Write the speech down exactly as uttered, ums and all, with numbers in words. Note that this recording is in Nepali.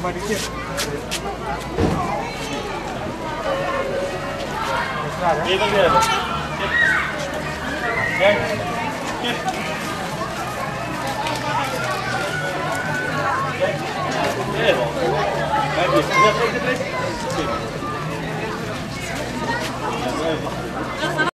tambah dikit. Ini kan dia. Ya. Ya. Ya. Bagus. Sudah selesai.